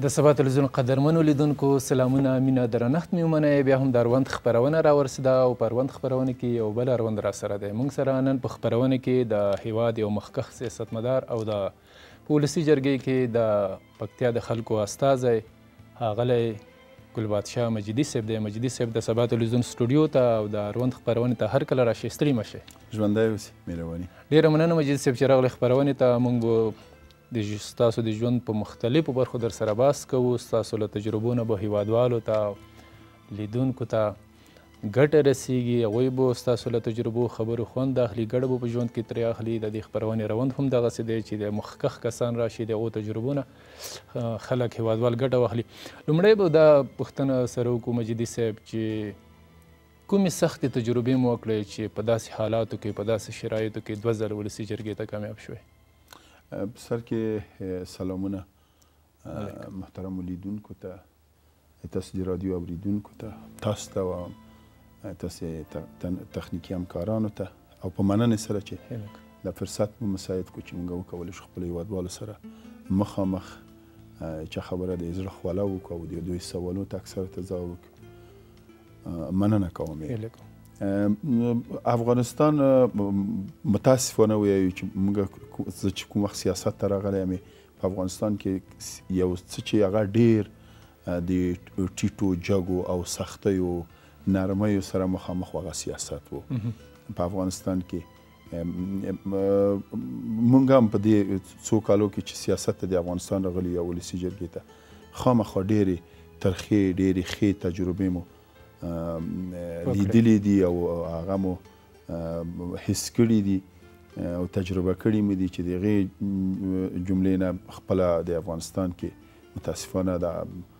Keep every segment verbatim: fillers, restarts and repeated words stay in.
د سبا تلویزیون قدرمنو لیدونکو سلامونه مینه درنښت مې ومنئ. بیا هم د اړوند خپرونه راورسېده او په اړوند خپرونه کې یو بل اړوند راسره دی. موږ سره نن په خپرونه کې د هیواد یو مخکښ سیاستمدار او د په ولسي جرګې کې د پکتیا د خلکو استازی ښاغلی ګلبادشاه مجیدي صاحب دی. مجیدي صاحب د سبا تلویزیون سټوډیو ته او د اړوند خپرونې ته هر کله راشئ، ستړي مه شئ. ژوندی اوسئ، مهرباني. ډېره مننه مجیدي صاحب چې راغلی خپرونې ته. موږ د ستاسو د ژوند په مختلفو برخو در سره بحث کوو. ستاسو له تجربو نه به هیوادوالو ته لیدونکو ته ګټه رسیږي، هغوی به ستاسو له تجربو خبرو خوند اخلي، ګټه به په ژوند کې ترې اخلي. د دې خپرونې روند هم دغسې دی چې د مخکښ کسان راشي، د هغو تجربو نه خلک هیوادوال ګټه واخلي. لومړی به دا پوښتنه سره وکړو مجیدي صاحب چې کومې سختې تجربې مو وکړې چې په داسې حالاتو کې په داسې شرایطو کې دوه ځله ولسي جرګې ته کامیاب شوئ؟ په سر کې سلامونه محترمو لیدونکو ته، تاسو د رادیو اوریدونکو ته، تاسو ته او تاسې تخنیکي همکارانو ته، او په مننې سره چې د فرصت مو مساعد کړو چې موږ وکولی شو خپلو هیوادوالو سره مخامخ چې خبره د زړه خواله وکړو او د دوی سوالونو ته اکثره ته ځواب وکړو. مننه کوم. افغانستان متاسفانه وایو چې موږ زه چې کوم وخت سیاست ته راغلی یم په افغانستان کې یو څه چې هغه ډېر د ټیټو جګو او سختیو نرمیو سره مخامخ هغه سیاست و. په افغانستان کې موږ هم په دې څو کالو کې چې سیاست ته د افغانستان راغلي یا ولسي جرګې ته خامخا ډېرې ترخې ډېرې ښې تجربې مو لیدلی دي او هغه مو حس کړي دي او تجربه کړي مې دي چې د هغې جملې نه خپله د افغانستان کې متاسفانه د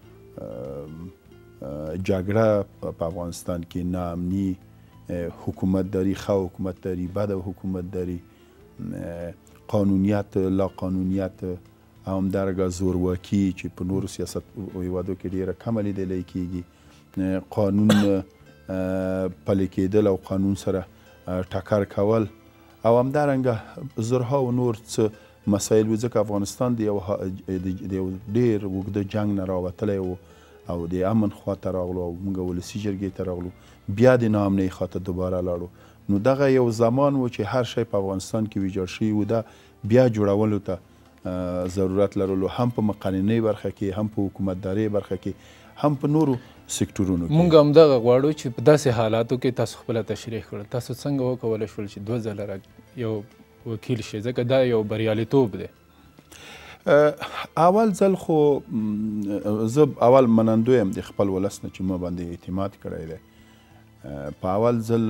جګړه په افغانستان کې ناامني، حکومتداري، ښه حکومتداري، بده حکومتداري، قانونیت، لا قانونیت او همدارنګه زورواکي چې په نورو سیاست هیوادو کې ډېره کمه لیدلی کېږي، قانون پلی کېدل او قانون سره ټکر کول او همدارنګه زرهاو نور څه مسایل وو، ځکه افغانستان د یو ډېر اوږده جنګ نه راوتلی و او د امن خواته راغلو او موږ ولسي جرګې ته راغلو، بیا د ناامنۍ خواته دوباره لاړو. نو دغه یو زمان و چې هر شی په افغانستان کې ویجاړ شوي و، دا بیا جوړولو ته ضرورت لرلو، هم په مقننۍ برخه کې، هم په حکومتدارۍ برخه کې، هم په نورو سکتورونو کې. مونږ همدغه غواړو چې په داسې حالاتو کې تاسو خپله تشریح کړل، تاسو څنګه وکولی شول چې دوه ځله یو وکیل شئ، ځکه دا یو بریالیتوب دی. اول ځل خو زه اول منندوی یم د خپل ولس نه چې ما باندې اعتماد کړی دی. په اول ځل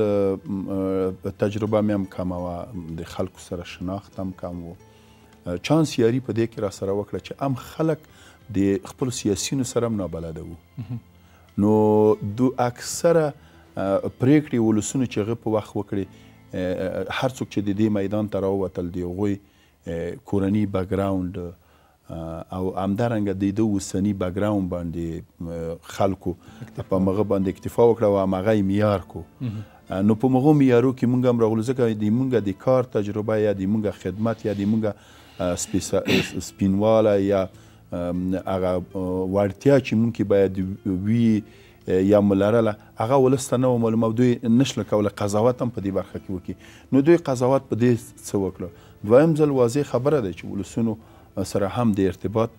تجربه مې هم کمه وه، د خلکو سره شناخت هم کم و. چانس یاري په دې کې را سره وکړه چې هم خلک د خپلو سیاسیونو سره هم نابلده وو. نو دو اکثره پریکړې ولسونو چې هغه په وخت وکړې، هر څوک چې د دې میدان ته راووتل د هغوی کورني بکګراوند او همدارنګه د ده اوسني بکګراوند باندې خلکو په هغه باندې اکتفا وکړه او همغه یې معیار کو. نو په هغو معیارو کې موږ هم راغلو، ځکه د موږ د کار تجربه یا د موږ خدمت یا د موږ سپینواله یا هغه وړتیا چې موږ کې باید وي یا مو لرله هغه ولس ته نه وه معلومه، دوی نشله کوله قضاوت هم په دې برخه کې وکړي. نو دوی قضاوت په دې څه وکړه. دویم ځل واضح خبره ده چې ولسونو سره هم د ارتباط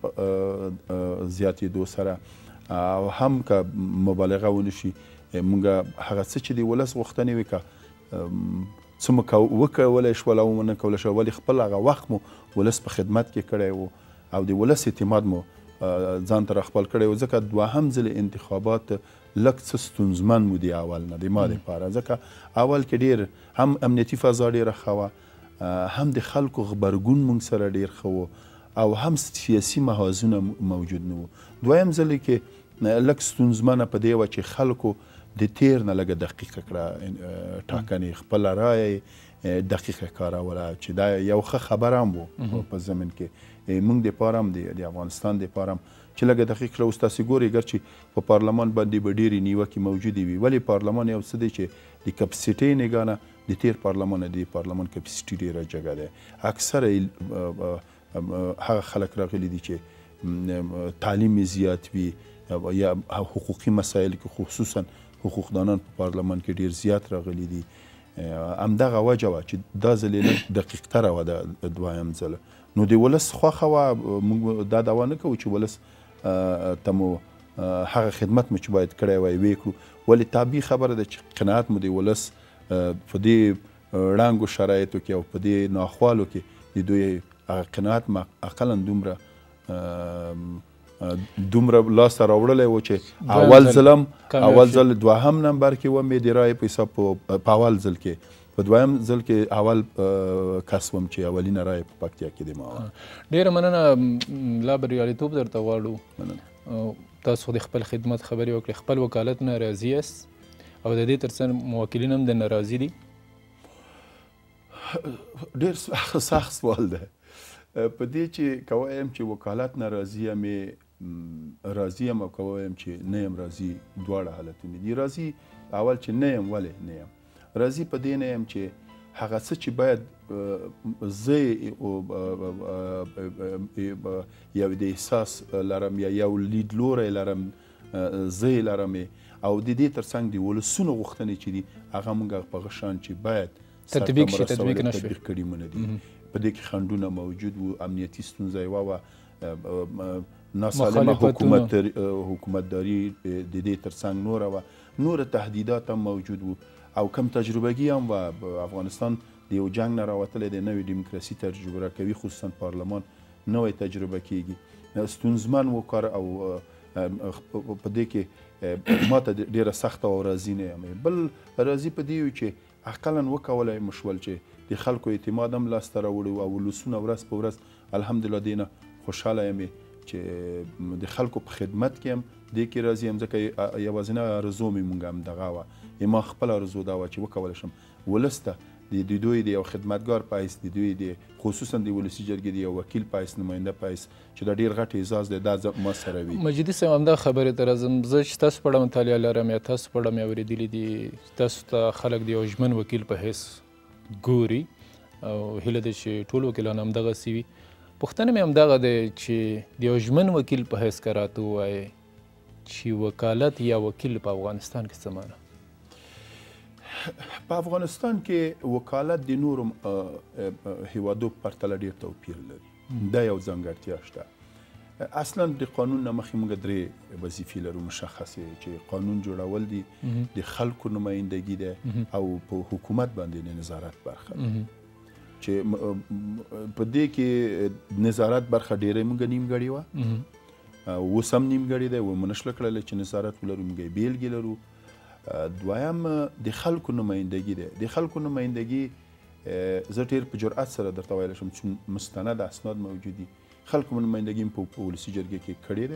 زیاتېدو سره او هم که مبالغه ونشي، موږ هغه څه چې د ولس غوښتنې وي که څه مو وکولی شول او ونه کولی شول، ولې خپل هغه وخت مو ولس په خدمت کې کړی و او د ولس اعتماد مو ځان ته راخپل کړی و. ځکه دوهم ځل انتخابات لږ څه ستونزمن مو د اول نه د ما دپاره، ځکه اول کې ډېر هم امنیتي فضا ډېره ښه وه، هم د خلکو غبرګون موږ سره ډېر ښه و او هم سیاسي محاذونه موجود نه وو. دویم ځل کې لږ ستونزمنه په دې وه چې خلکو د تیر نه لږه دقیقه کړه ټاکنې، خپله رایه دقیقه کاروله چې دا یو ښه خبر هم و په ضمن کې موږ دپاره هم د افغانستان دپاره هم چې لږه دقیق کړه. اوس تاسې ګورئ ګر چې په پارلمان باندې به ډېرې نیوکې موجودې وي، ولې پارلمان یو څه دی چې د کپسیټۍ نګاه نه د تیر پارلمان نه د پارلمان کپسیټي ډېره جګه دی. اکثره هغه خلک راغلي دي چې تعلیم زیات وي یا حقوقي مسایل کې خصوصا حقوقدانان په پارلمان کې ډیر زیات راغلي دي. همدغه وجه وه چې دا ځل یې لږ دقیقتره وه د دویم ځله. نو د ولس خوښه وه، موږ دا دعوا نه کوو چې ولس ته مو هغه خدمت مو چې باید کړی وای ویې کړو، ولې طبیعي خبره ده چې قناعت مو د ولس په دې ړنګو شرایطو کې او په دې ناخوالو کې د دوی هغه قناعت اقلا دومره دومره لاسته راوړلی و چې اول ځل هم اول ځل دوهم نمبر کې ومې د رایې په حساب په اول ځل کې، په دویم ځل کې اول کس وم چې اولینه رایه په پکتیا کې د ما وه. ډېره مننه، لا بریالیتوب درته غواړو. تاسو د خپل خدمت خبرې وکړې، خپل وکالت نه راضي یاست او د دې ترڅنګ موکلین هم د ناراضي دي؟ ډېر سخت سوال ده. په دې چې که وایم چې وکالت نه راضي یم راضي یم او که وایم چې نه یم راضي، دواړه حالتونه دي. راضي اول چې نه یم، ولې نه یم راضي؟ په دې نه یم چې هغه څه چې باید زه یو د احساس لرم یا یو لیدلوری لرم، زه یې لرم، او د دې ترڅنګ د ولسونو غوښتنې چې دي هغه موږ په هغه شان چې باید تطبیق شي تطبیق نه شوي، تطبیق کړي مو نه دي. په دې کې خنډونه موجود وو، امنیتي ستونزه یوه وه، ناسالمه حکومت حکومتداري د دې ترڅنګ نوره وه، نوره تهدیدات هم موجود وو، او کم تجربهګي هم وه. افغانستان د یو جنګ نه راوتلی دی، نوې ډیموکراسي تجربه کوي، خصوصا پارلمان نوی تجربه کیږي، ستونزمن و کار، او په دې کې ما ته ډېره سخته او راضي نه یم. بل راضي په دې یو چې اقلا وکولی مو شول چې د خلکو اعتماد هم لاسته راوړو، او ولسونه ورځ په ورځ الحمدلله دې نه خوشحاله یم چې د خلکو په خدمت کې هم دې کې راضي یم، ځکه یوازینی آرزو مې مونږ هم دغه وه، ما خپل آرزو دا وه چې وکولی شم ولس ته د دوی د یو خدمتګار په حیث، د دوی د خصوصا د ولسي جرګې د یو وکیل په حیث، نماینده په حیث، چې دا ډېر غټ اعزاز دی، دا ما سره وي. مجیدي صاحب، همدا خبرې ته راځم. زه چې تاسو په اړه مطالعه لرم یا تاسو په اړه مې اورېدلي دي، تاسو ته خلک د یو ژمن وکیل په حیث ګوري، او هیله ده چې ټول وکیلان همدغسې وي. پوښتنه مې همدغه دی چې د یو ژمن وکیل په حیث که راته ووایې چې وکالت یا وکیل په افغانستان کې څه معنی؟ په افغانستان کې وکالت د نورو هیوادو په پرتله ډېر توپیر لري، دا یو ځانګړتیا شته. اصلا د قانون نه مخکې موږ درې وظیفې لرو مشخصې، چې قانون جوړول دي، د خلکو نمایندګي ده، او په حکومت باندې د نظارت برخه، چې په دې کې نظارت برخه ډېره موږ نیمګړې وه، اوس هم نیمګړې ده، ومو نشله کړلی چې نظارت ولرو، موږ یې بیلګې لرو. دویم د خلکو نمایندګي ده. د خلکو نمایندګي زه ډېر په جرأت سره درته ویلی شم چې مستند اسناد موجود دي. خلکو نمایندګي مې په ولسي جرګې کې کړې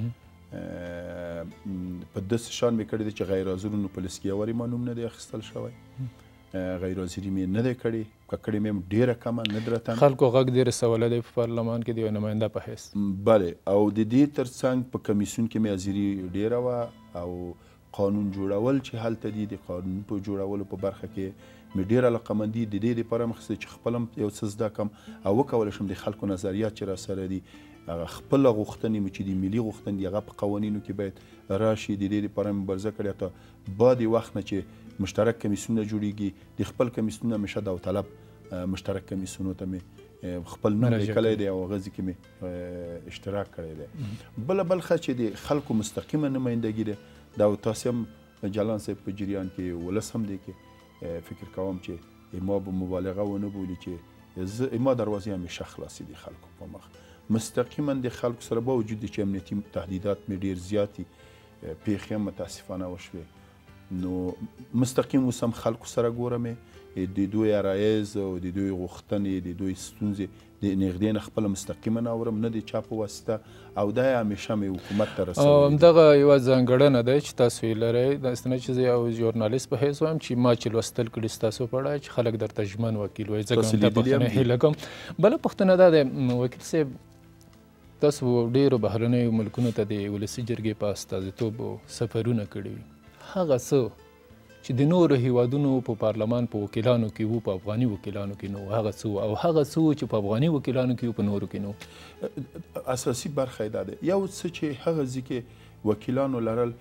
ده، په داسې شان مې کړې ده چې غیر حاضرونو په لیست کې یو وارې ما نوم نه دی اخیستل شوی، غیر حاضري مې نه دی کړې، که کړې مې هم ډېره کمه، ندرتاً. خلکو غږ ډېر رسولی دی په پارلمان کې د یو نماینده په حیث. بلې، او د دې ترڅنګ په کمیسیون کې مې حاضري ډېره وه، او قانون جوړول چې هلته دي، د قانون په جوړولو په برخه کې مې ډېره علاقمندي د دې دپاره مې اخیستې چې خپل هم یو څه زده کړم او وکولی شم د خلکو نظریات چې راسره دي، هغه خپله غوښتنې مې چې دي، ملي غوښتنې دي، هغه په قوانینو کې باید راشي. د دې دپاره مې مبارزه کړې، حتی بعد وخت نه چې مشترک کمیسیونونه جوړېږي، د خپل کمیسیونونه همیشه داوطلب مشترک کمیسیونو ته مې خپل نوم لیکلی دی، او هغه ځای کې مې اشتراک کړی دی. بله برخه چې د خلکو مستقیمه نمایندګي ده، دا تاسو هم جلان صاحب په جریان کې ولس هم دی کې فکر کوم چې ما به مبالغه ونه بولي چې ما دروازې همیشه خلاصې دي خلکو په مخ، مستقیما د خلکو سره، با وجود چې امنیتي تهدیدات مې ډېر زیات دي، پیښې هم متاسفانه وشوې، نو مستقیم اوس هم خلکو سره ګورم، د دوی عرایض او د دوی غوښتنې، د دوی ستونزې د نږدې نه خپله مستقیما اورم، نه د چا په واسطه، او دا یې همیشه مې حکومت ته رسولی. همدغه یوه ځانګړنه ده چې تاسو یې لرئ، داسې نه چې زه یو ژورنالیست په حیث وایم چې ما چې لوستل کړي ستاسو په اړه چې خلک درته ژمن وکیل وایي، ځکه همدا پوښتنه هیله کوم. بله پوښتنه دا ده وکیل صاحب، تاسو ډېرو بهرنیو ملکونو ته د ولسي جرګې په استازیتوب سفرونه کړي وي، هغه څه چې د نورو هیوادونو په پارلمان په وکیلانو کې وو، په افغاني وکیلانو کې نو هغه څه او هغه څه چې په افغاني وکیلانو کې وو په نورو کې نو. اساسي برخه یې دا ده، یو څه چې هغه ځای کې وکیلانو لرل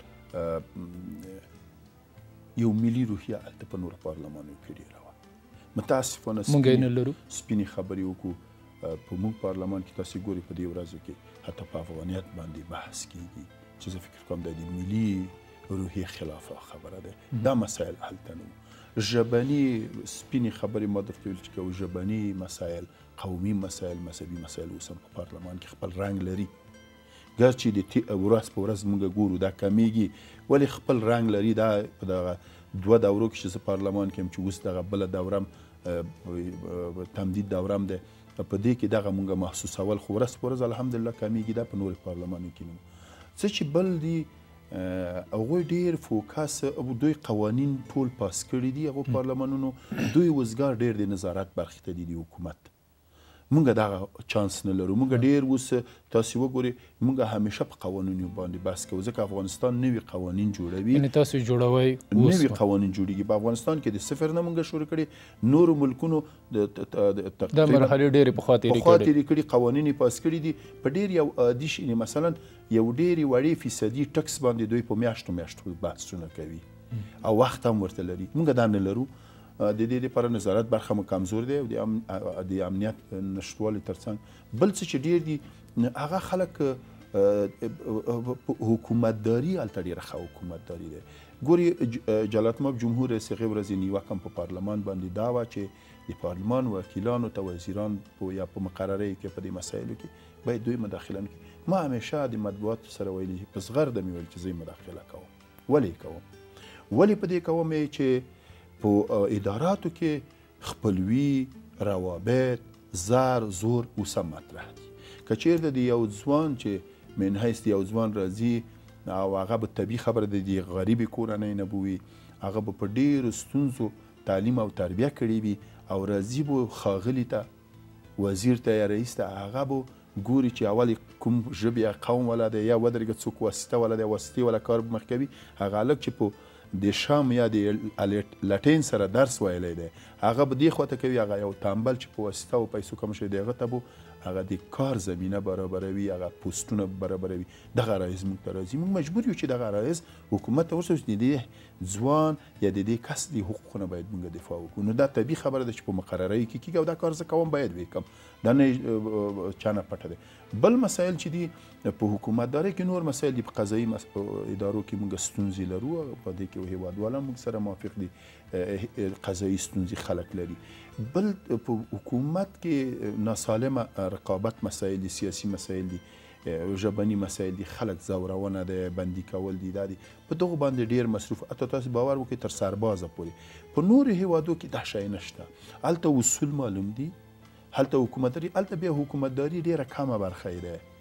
یو ملي روحیه هلته په نورو پارلمانونو کې ډېره وه. متاسفانه موږ یې نه لرو. سپینې خبرې وکړو په موږ پارلمان کې تاسې ګورئ په دې ورځو کې حتی په افغانیت باندې بحث کېږي چې زه فکر کوم دا د ملي روحیې خلافه خبره ده. دا مسایل هلته نه وو. ژبني سپینې خبرې ما درته ویل چې کوو ژبني مسایل، قومي مسایل، مذهبي مسایل اوس هم په پارلمان کې خپل رنګ لري. ګر چې د ورځ په ورځ موږ ګورو دا کمیږي، ولې خپل رنګ لري. دا په دغه دوه دورو کې چې زه پارلمان کې یم چې اوس دغه بله دورم تمدید دورم ده، په دې کې دغه مونږ محسوسول، خو ورځ په ورځ الحمدلله کمیږي. دا په نورو پارلمانونو کې نه. څه چې بل دي هغوی ډېر فوکس، دوی قوانین ټول پاس کړي دي هغو پارلمانونو، دوی وزګار ډېر د نظارت برخې ته دي د حکومت. مونږ دغه چانس نه لرو. مونږ ډېر اوس تاسې وګورئ مونږ همیشه په قوانینو باندې بحث کوو، ځکه افغانستان نوي قوانین جوړوي. یعنې تاسو جوړوئ؟ نوي قوانین جوړېږي. په افغانستان کې د صفر نه مونږ شروع کړي، نورو ملکونو دا مرحلې ډېرې پخوا تېرې کړي، قوانین یې پاس کړي دي په ډېر یو عادي شي. مثلا یو ډېرې وړې فیصدي ټکس باندې دوی په میاشتو میاشتو بحثونه کوي او وخت هم ورته لري. مونږ دا نه لرو. د دې لپاره نظارت برخه مو کمزور دی او د امنیت نشتوالي ترڅنګ بل څه چې ډېر دي هغه خلک حکومتداري هلته ډېره ښه حکومتداري دی. ګوري جلالتمآب جمهور رئیس هغې ورځې نیوکه هم په پارلمان باندې دا وه چې د پارلمان وکیلانو ته وزیران یا په مقررۍ کې په دې مسایلو کې باید دوی مداخله نه کړي. ما همیشه د مطبوعاتو سره ویلي په زغرده مې ویل چې زه مداخله کوم. ولې کوم؟ ولې په دې کوم چې په اداراتو کې خپلوي، روابط، زر، زور اوس هم مطرح دي. که چېرته د یو ځوان چې من حیث د یو ځوان راځي او هغه به طبیعي خبره ده د غریبې کورنۍ نه به وي، هغه به په ډېرو ستونزو تعلیم او تربیه کړې وي او راځي به ښاغلي ته، وزیر ته یا رئیس ته، هغه به ګوري چې اول کوم ژبې یا قوم والا دی یا ودرېږه څوک واسطه والا دی، واسطې والا کار به مخ کوي. هغه هلک چې په د شام یا د لټین سره درس ویلی دی هغه به دې خواته کوي، هغه یو تنبل چې په واسطه او پیسو کم شوی دی هغه ته به هغه د کار زمینه برابروي، هغه پوسټونه برابروي. دغه رایز موږ ته راځي. موږ مجبور یو چې دغه رایز حکومت ته ورسوي چې د دې ځوان یا د دې کس د حقوقونه باید موږ دفاع وکړو. نو دا طبیعي خبره ده چې په مقررۍ کې کېږي او دا کار زه کوم باید وکړم، دا نه چا نه پټه دی. بل مسایل چې دي په حکومتدارۍ کې نور مسایل دي. په قضایي ادارو کې موږ ستونزې لرو، په دې کې هېوادوالان موږ سره موافق دي، قضایي ستونزې خلک لري. بل په حکومت کې ناسالمه رقابت مسایل دي، سیاسي مسایل دي، ژبني مسایل دي، خلک ځورونه دی، بندي کول دي، دا دي په دغو باندې ډېر مصروف. حتی تاسو باور وکړئ تر سربازه پورې په نورو هېوادو کې دا شی نشته. هلته اصول معلوم دي، هلته حکومتداري، هلته بیا حکومتداري ډېره کمه برخه یې ده.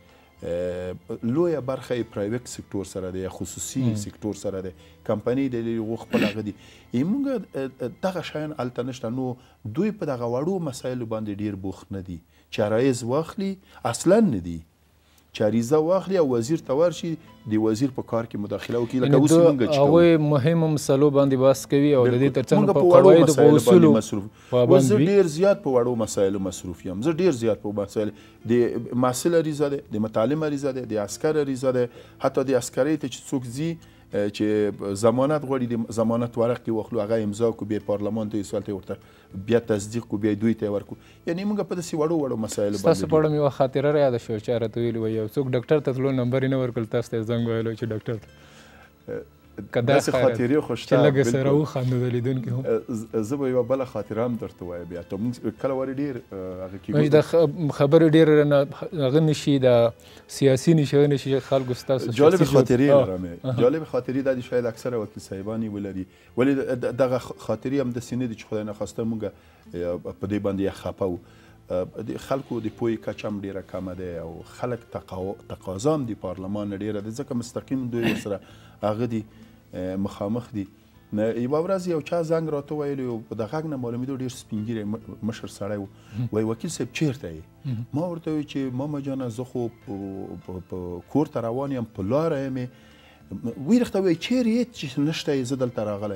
لویه برخه یې پرایویت سکتور سره دی، خصوصي سکتور سره دی، کمپنۍ د هغو خپل هغه دي. موږ دغه شیان هلته نشته. نو دوی په دغه وړو مسایلو باندې ډېر بوخت نه دي. چې عرایض واخلي اصلا نه دي، چې عریضه واخلي او وزیر ته ورشي د وزیر په کار کې مداخله وکړي. لکه اوس موږ چې کوو هغوی مهمو مسلو باندې بحث کوي او د دې ترڅنګ په قواعدو په اصولو پابند وي. زه ډېر زیات په وړو مسایلو مصروف یم. زه ډېر زیات په مسایل د محصل عریضه ده، د متعلم عریضه ده، د عسکر عریضه ده، حتی د عسکرۍ ته چې څوک ځي چې ضمانت غواړي د ضمانت ورق کې واخلو، هغه امضا کړو، بیا پارلمان ته یې ورته بیا تصدیق کړو، بیا دوی ته یې ورکړو. یعنې موږ په داسې وړو وړو مسایلو باندې. ستاسو په اړه مې یوه خاطره رایاده شوه چې راته ویلي وه یو څوک ډاکټر ته تلو نمبر یې نه ورکړل، تاسو ته یې زنګ ویلی چې ډاکټر ته که دا خاطرې خو شته چې لږ سره وخاندو د لیدونکي هم. زه به یوه بله خاطره هم درته وایم. بیا ته مونږ کله ورې ډېر هغه کېږي د خبرې ډېر هغه نه شي، د سیاسي نه شي، هغه نه شي خلکو ستاسو جالب خاطرې لرم. جالب خاطرې دا دي شاید اکثره وکیل صاحبان یې ولري، ولې دغه خاطرې هم داسې نه دي چې خدای نخواسته مونږ په دې باندې خفه وو. د خلکو د پوهې کچه هم ډېره کمه ده او خلک تقاضا هم د پارلمان نه ډېره ده، ځکه مستقیم دوی ورسره هغه دي مخامخ دي. یوه ورځ یو چا زنګ راته ویلی و، د غږ نه معلومېدو ډېر سپین ږیری مشر سړی و. وایي وکیل صاحب چېرته یې؟ ما ورته وویل چې ماما جانه زه خو په کور ته روان یم، په لاره یم. ویې راته وویل چیرې یې چې نشته یې، زه دلته راغلی یم.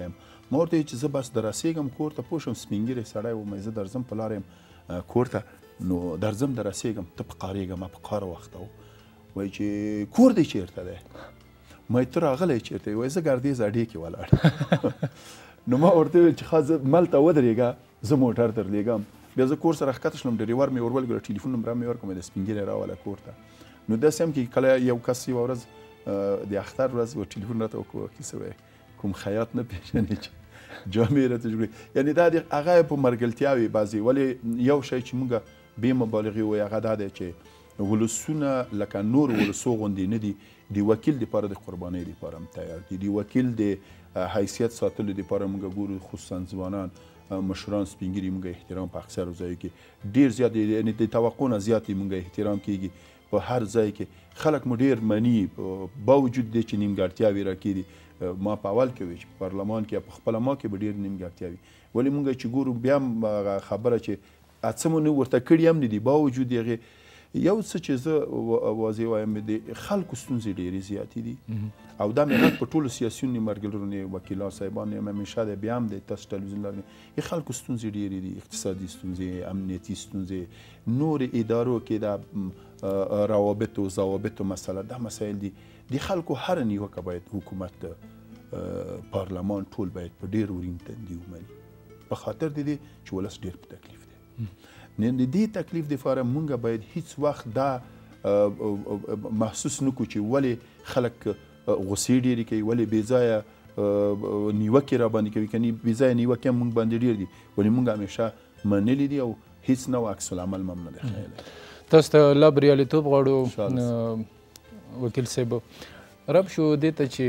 ما ورته ویل چې زه بس دررسېږم کور ته پوه شوم سپین ږیری سړی و زه درځم په لاره یم کور ته نو درځم دررسېږم ته په قارېږه ما په قاره وخته و وایي چې کور دی چېرته دی ما ته راغلی چېرته وایي زه ګردیز اډې کې ولاړ نو ما ورته ویل چې ښه زه ملته ودرېږه زه موټر درلېږم بیا زه کور سره ښکته شلم ډریور مې ور ولګېږه ټلیفون نمبر مې ورکړم د سپین ږیری راوله کور ته نو داسې هم کې کله یو کس یوه ورځ د اختر ورځ و ټلیفون راته وکړو وکیل صاحب کوم خیاط نه پېژنې چې جامې راته جوړوي یعنې دا د هغه په مرګلتیاوې بعضې ولې یو شی چې موږ بې مبالغې وایي هغه دا دی چې ولسونه لکه نور ولسو غوندې نه دي د وکیل دپاره د قربانۍ دپاره هم تیار دي د وکیل د حیثیت ساتلو دپاره موږ ګورو خصوصا ځوانان مشران سپین ږیري موږ احترام په اکثرو ځایو کې ډېر زیات یعنې د توقع نه زیات موږ احترام کېږي په هر ځای کې خلک مو ډېر مني باوجود دی چې نیمګړتیاوې راکېدي ما په اول کې وی چې په پارلمان کې په خپله ما کې به ډېر نیمګړتیاوې ولې موږ چې ګورو بیا هم خبره چې څه مو نه ورته کړي هم نه دي باوجود هغې یو څه چې زه واضح وایم د خلکو ستونزې ډېرې زیاتې دي او دا مې غږ په ټولو سیاسیونو ملګرو نه وکیلان صاحبان یم همیشه دی بیا هم دی تاسو ټلویزیون لرئ د خلکو ستونزې ډېرې دي اقتصادي ستونزې امنیتي ستونزې نورې ادارو کې دا روابطو ضوابطو مسله دا مسایل دي د خلکو هر نیوکه باید حکومت پارلمان ټول باید په ډېر ورین تندي ومني په خاطر د دې چې ولس ډېر په تکلیف دی نن د دې تکلیف دپاره مونږ باید هیڅ وخت دا محسوس نه کړو چې ولې خلک غصې ډېرې کوي ولې بې ځایه نیوکې را باندې کوي که بې ځایه نیوکې هم مونږ باندې ډېر دي ولې مونږ همیشه منلي دي او هیڅ نوع عکس العمل هم نه دی ښیلی تاسو ته لا بریالیتوب غواړو وکیل صاحب رب شو دې ته چې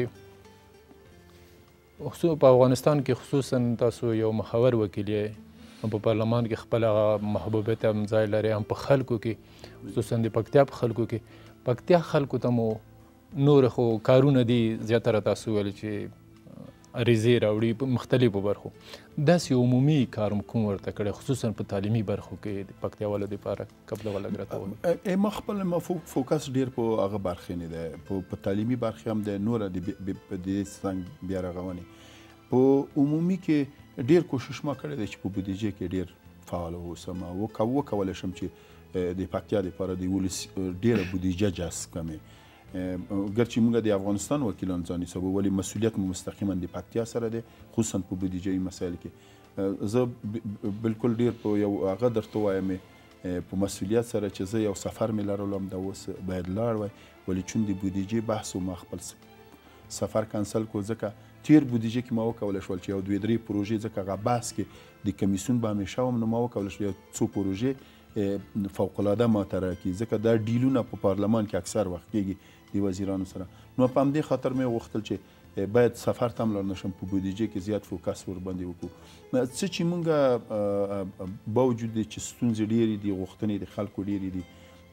په افغانستان کې خصوصا تاسو یو مخور وکیل یې په پارلمان کې خپل هغه محبوبیت هم ځای لري هم په خلکو کې خصوصا د پکتیا په خلکو کې پکتیا خلکو ته مو نور خو کارونه دي زیاتره تاسو ویل چې عریضې راوړي په مختلفو برخو داسې عمومي کار کوم ورته کړی خصوصا په تعلیمي برخو کې د پکتیاوالو دپاره قبله ولږ راته ووایي ما خپل ما فوکس ډېر په هغه برخې نه دی په تعلیمي برخې هم دی نوره د دې څنګ بیا رغونې په عمومي کې ډېر کوشش ما کړی دی چې په بودیجې کې ډېر فعال واوسم او وکولی شم چې د پکتیا دپاره د ولس ډېره بودیجه جذب کړمې ګرچې موږ د افغانستان وکیلان ځان حسابو ولې مسؤلیت مو مستقیما د پکتیا سره دی خصوصا په بودیجوي مسایل کې زه بالکل ډېر په یو هغه درته وایم په مسؤلیت سره چې زه یو سفر مې لرلو همدا اوس باید لاړ وای ولې چون د بودیجې بحث و ما خپل سفر کنسل کو ځکه تیر بودیجه کې ما وکولی شول چې یو دوې درې پروژې ځکه هغه بحث کې د کمیسیون به همیشه وم نو ما وکولی شول یو څو پروژې فوقالعاده ما ته راکړي ځکه دا ډیلونه په پارلمان کې اکثر وخت کېږي د وزیرانو سره نو په همدې خاطر مې غوښتل چې باید سفر ته هم لاړ نه شم په بودیجې کې زیات فوکس ورباندې وکړو څه چې مونږ باوجود دی چې ستونزې ډېرې دي غوښتنې د خلکو ډېرې دي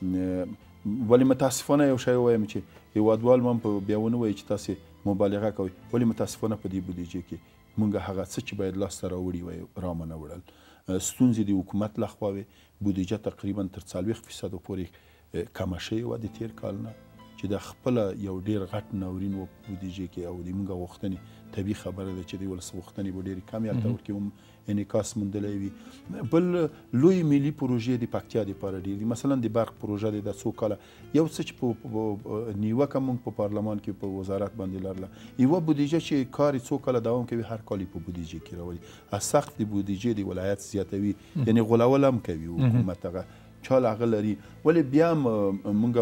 ولې متاسفانه یو شی ووایم چې هېوادوال ما هم په بیا ونه وایي چې تاسې مبالغه کوئ ولې متاسفانه په دې بودیجې کې مونږ هغه څه چې باید لاسته راوړي وای رامه نه وړل ستونزې د حکومت لخوا وې بودیجه تقریبا تر څلوېښت فیصدو پورې کمه شوې وه د تېر کال نه چې د خپله یو ډېر غټ ناورین و بودیجې کې او د مونږ غوښتنې طبیعي خبره ده چې د ولس غوښتنې به ډېرې کمې هلته ورکې هم انعکاس موندلی وي بل لوی ملي پروژې د پکتیا دپاره ډېر دي مثلا د برق پروژه دی دا څو کاله یو څه چې په نیوکه مونږ په پارلمان کې په وزارت باندې لرله یوه بودیجه چې کار یې څو کاله دوام کوي هر کال یې په بودیجې کې راولي سخت د بودیجې د ولایت زیاتوي یعنې غولول هم کوي حکومت هغه چال هغه لري ولې بیا هم مونږ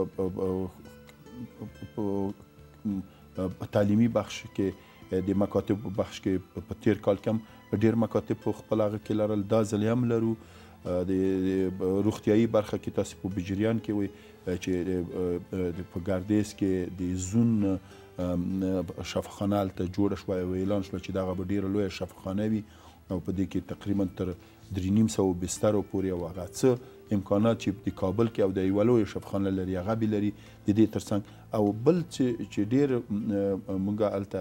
په تعلیمي بخش کې د مکاتب بخش کې په تیر کال کې هم ډېر مکاتب په خپل هغه کې لرل دا ځل هم لرو د روغتیایي برخه کې تاسو په بجریان کې وي چې په ګردیز کې د زون شفاخانه هلته جوړه شوه او اعلان شوه چې دغه به ډېره لویه شفاخانه وي او په دې کې تقریبا تر درې نیم سوه بسترو پورې او هغه څه امکانات چې د کابل کې او د یوه لویه شفاخانه لري هغه بې لري د دې تر څنګ او بل چې ډېر موږ هلته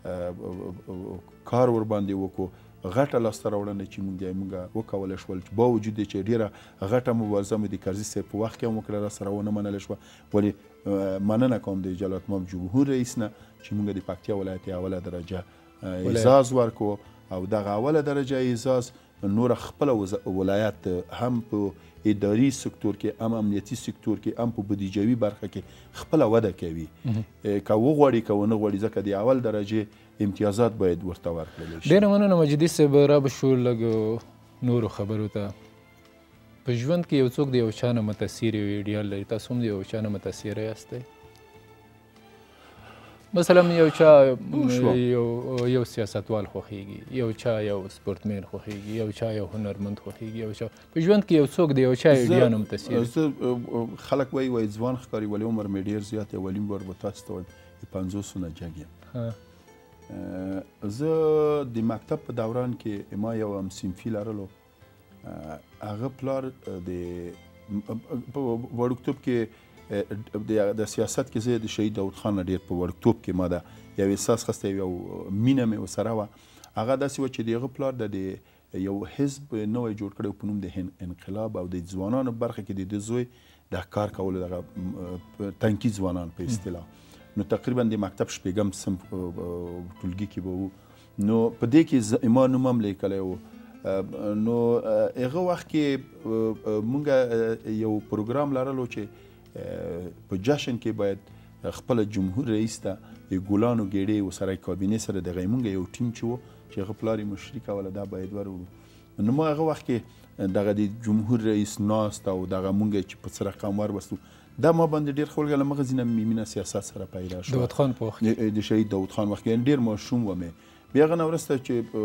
کار ورباندې وکړو غټه لاسته راوړنه چې موږ موږ وکولی شول چې باوجود دی چې ډېره غټه مبارزه مې د کرزي صاحب په وخت کې هم وکړه راسره ونه منله شوه ولې مننه کوم د جلالتمآب جمهور رئیس نه چې موږ د پکتیا ولایت اوله درجه اعزاز ورکو او دغه اوله درجه اعزاز نور خپله ولایت هم په اداري سکتور کې هم امنیتي سکتور کې هم په بودیجوي برخه کې خپله وده کوي که وغواړي که ونه غواړي ځکه د اول درجې امتیازات باید ورته ورکړلی شي. ډېره مننه مجیدي صاحب. را به شو لږ نورو خبرو ته. په ژوند کې یو څوک د یو چا نه متاثر یو ایډیال لري، تاسو هم د یو چا نه متاثره یاستئ؟ مثلا یو چا یو یو سیاستوال خوښیږي، یو چا یو سپورتمین خوښیږي، یو چا یو هنرمند خوښیږي، یو چا په ژوند کې یو څوک د یو چا ایډیا نه متاثر. زه خلک وایي وایي ځوان ښکاري ولې عمر مې ډېر زیات دی، ولې بار به تاسو ته وایم د پنځوسو نه جګ یم. زه د مکتب په دوران کې ما یو همصنفي لرلو، هغه پلار د په وړکتوب کې د سیاست کې زه د شهید داود خان نه ډېر په وړکتوب کې ما ده یو احساس خسته، یو مینه مې ورسره وه. هغه داسې وه چې د هغه پلار د یو حزب نوی جوړ کړی په نوم د انقلاب او د ځوانانو برخه کې د ده زوی د کار کولو دغه تنکي ځوانان په اصطلاح، نو تقریبا د مکتب شپږم صنف ټولګي کې به وو. نو په دې کې ما نوم هم لیکلی و. نو هغه وخت کې مونږ یو پروګرام لرلو چې په جشن کې باید خپل جمهور رئیس ته د ګلانو ګېډې ورسره کابینې سره دغه مونږ یو ټیم چې و چې هغه پلار یې مشري کوله دا باید وروړو. نو ما هغه وخت کې دغه د جمهور رئیس ناست او دغه مونږ چې په څه رقم وربستو دا ما باندې ډېر ښه ولګېده. مغه ځینه مې مینه سیاست سره پیدا شوه. داود خان په وخت د شهید داود خان وخت کې ډېر ماشوم وم. بیا هغه نه وروسته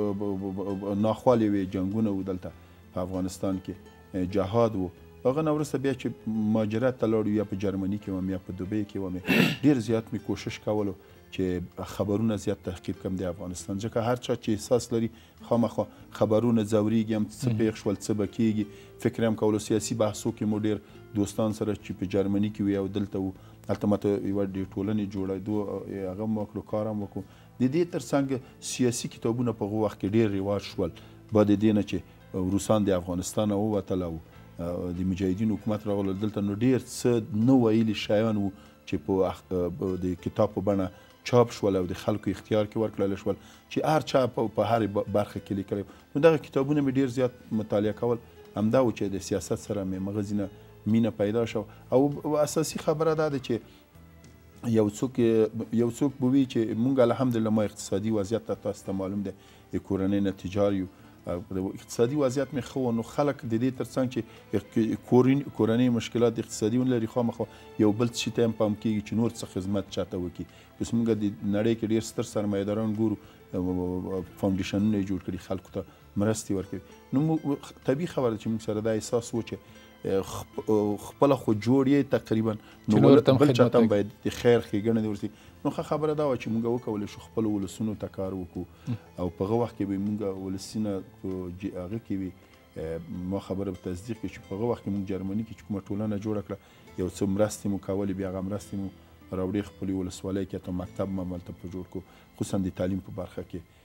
چې ناخوالې وې، جنګونه و دلته په افغانستان کې، جهاد و، هغه نه وروسته بیا چې مهاجرت ته لاړو، یا په جرمني کې وم یا په دوبۍ کې وم، ډېر زیات مې کوشش کولو چې خبرونه زیات تحقیق کړم د افغانستان، ځکه هر چا چې احساس لري خامخا خبرونه ځورېږي هم څه پېښ شول څه به کېږي، فکر هم کولو. سیاسي بحثو کې مو ډېر دوستان سره چې په جرمني کې وي او دلته وو، هلته ماته یوه د ټولنې جوړېدو هغه هم وکړو، کار هم وکړو. د دې تر څنګ سیاسي کتابونه په هغه وخت کې ډېر رواج شول، بعد د دې نه چې روسان د افغانستان ووتل او د مجاهدینو حکومت راغلل دلته، نو ډېر څه نه ویلي شیان وو چې په د کتاب په بڼه چاپ شول او د خلکو اختیار کې ورکړل شول چې هر چا په هرې برخه کې لیکلی. نو دغه کتابونه مې ډېر زیات مطالعه کول. همدا و چې د سیاست سره مې مغه ځینه مینه پیدا شو. او اساسي خبره دا ده چې یو څوک یو څوک به وي چې مونږ الحمدلله ما اقتصادي وضعیت ته تاسو ته معلوم دی د کورنۍ نه تجار یو، اقتصادي وضعیت مې ښه و. نو خلک د دې تر څنګ چې کورنۍ مشکلات اقتصادي ونه لري، خامخا یو بل شي ته هم پام کېږي چې نور څه خدمت چاته وکړي. اوس مونږ د نړۍ کې ډېر ستر سرمایه‌داران ګورو، فاونډیشنونه یې جوړ کړي خلکو ته مرستې ورکوي. نو طبیعي خبره ده چې مونږ سره دا احساس و چې خپله خو جوړ یې تقریبا، نو بل چا ته هم باید د خیر ښېګڼه دې ورسي. نو ښه خبره دا وه چې مونږ وکولی شو خپلو ولسونو ته کار وکړو، او په هغه وخت کې به مونږ ولسونه په هغه کې وي، ما خبره په تصدیق کړي چې په هغه وخت کې مونږ جرمني کې چې کومه ټولنه جوړه کړه، یو څه مرستې مو کولې، بیا هغه مرستې مو راوړې خپلې ولسوالۍ کې، حتی مکتب مو هملته په جوړ کړو، خصوصا د تعلیم په برخه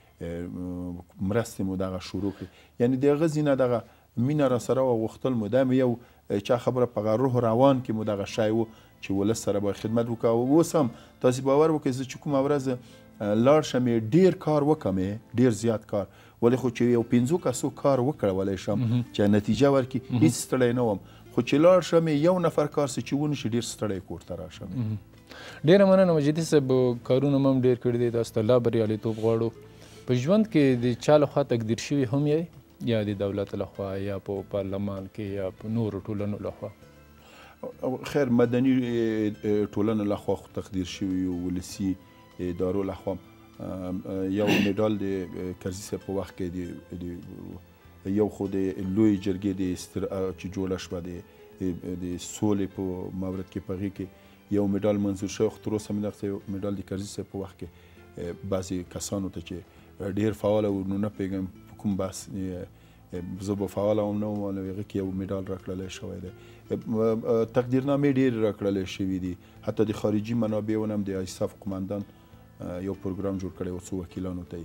کې مرستې مو دغه شروع کړې. یعنې د هغه ځینه دغه مینه را سره وغوښتل مو، دا مې یو چا خبره په روح روان کې مو دغه شی و چې ولس سره باید خدمت وکړو. اوس هم تاسې باور وکړئ زه چې کومه ورځ لاړ شم ډېر کار وکړم، ډېر زیات کار، ولې خو چې یو پنځو کسو کار وکړولی شم چې نتیجه ورکړي، هېڅ ستړی نه وم. خو چې لاړ شم یو نفر کار سي چې ونه شي، ډېر ستړی کور ته راشم. ډېره مننه مجیدي صاحب. کارونه مو هم ډېر کړي دي، تاسو ته لا بریالیتوب غواړو. په ژوند کې د چا لخوا تقدیر شوي هم یې، یا د دولت لخوا، یا په پارلمان کې، یا په نورو ټولنو لخوا؟ خیر مدني ټولنه لخوا خو تقدیر شوي یو، ولسي ادارو لخوا یو میډال د کرزي صاحب په وخت کې د یو خو د لوی جرګې د چې جوړه شوه د سولې په مورد کې، په هغې کې یو میډال منظور شوی. خو تر اوسه مې دغسې میډال د کرزي صاحب په وخت کې بعضې کسانو ته چې ډېر فعاله وو، نو نه پوهېږم په کوم بحث زه به فعاله هم نه وم، نو هغه کې یو میډال راکړلی شوی دی. تقدیرنامې ډېرې راکړلی شوي دي، حتی د خارجي منابعو نه هم د ایساف قمندان یو پروګرام جوړ کړی و، څو وکیلانو ته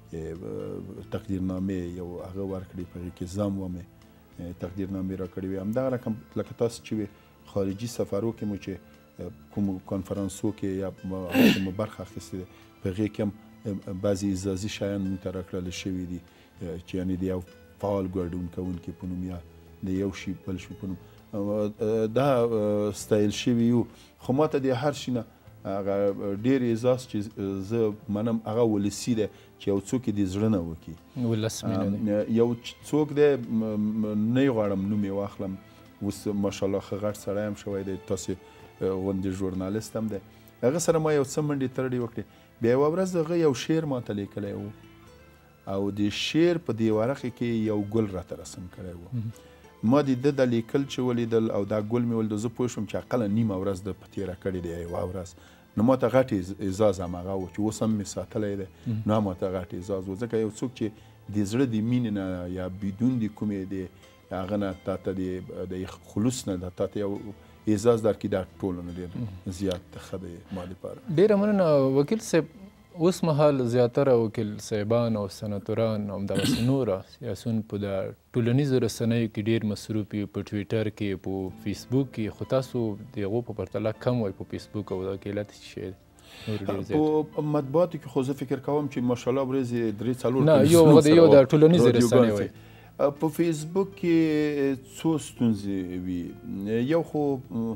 یې تقدیرنامې یو هغه ورکړې، په هغې کې زم ومې تقدیرنامې راکړې وې. همدغه رقم لکه تاسو چې وې خارجي سفرو کې مو چې کوم کنفرانسو کې یا مو برخه اخیستې ده، په هغې کې هم بعضې اعزازي شیان موږ ته راکړل شوي دي چې یعنې د یو فعال ګډون کوونکي په نوم یا د یو شي بل شي په نوم دا ستایل شوي یو. خو ما ته د هر شي نه هغه ډېر اعزاز چې زه منم هغه ولسي دی چې یو څوک یې د زړه نه وکړي. ولس مینه دی. یو څوک دی نه یې غواړم نوم یې واخلم، اوس ماشاءالله ښه غټ سړی هم شوی دی، تاسې غوندې ژورنالست هم دی. هغه سره ما یو څه منډې ترړې وکړې. بیا یوه ورځ هغه یو شعر ما ته لیکلی و او د شعر په دې ورقې کې یو ګل راته رسم کړی و. ما د ده د لیکل چې ولیدل او دا ګل مې ولیدل، زه پوه شوم چې اقله نیمه ورځ د په تېره کړې دی یوه ورځ. نو ما ته غټ اعزاز هماغه و چې اوس هم مې ساتلی دی. نو ما ته غټ اعزاز و ځکه یو څوک چې د زړه د مینې نه یا بدون د کومې د هغه نه تا ته د خلوص نه تا ته یو اعزاز درکړي، دا ټولو نه ډېر زیات ښه دی ما دپاره. ډېره مننه وکیل صاحب. اوس مهال زیاتره وکیل صاحبان او سناتوران او همدغسې نور سیاسیون په د ټولنیزو رسنیو کې ډېر مصروف یو، په ټویټر کې، په فیسبوک کې. خو تاسو د هغو په پرتله کم وای په فیسبوک او دا کې علت څه شی دی؟ په مطبوعاتو کې خو زه فکر کوم چې ماشاءالله ورځې درې څلور نه یو یو د ټولنیزې رسنۍ وای. په فیسبوک کې څو ستونزې وي. یو خو